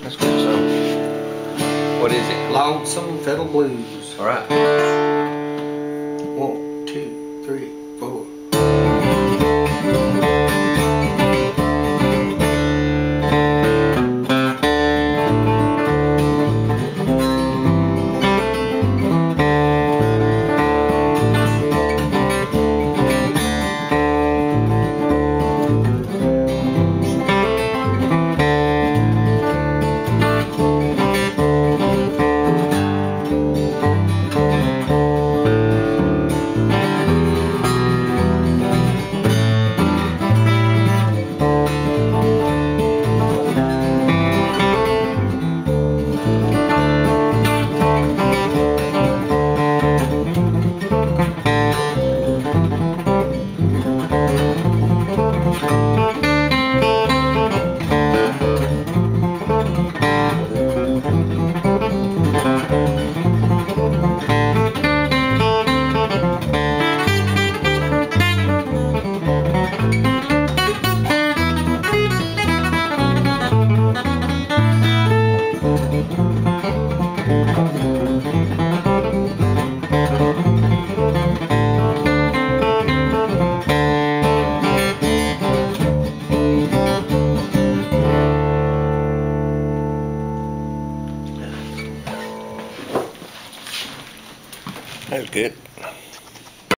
That's a good song. What is it? Lonesome Fiddle Blues. All right. 1, 2, 3, 4. That was good.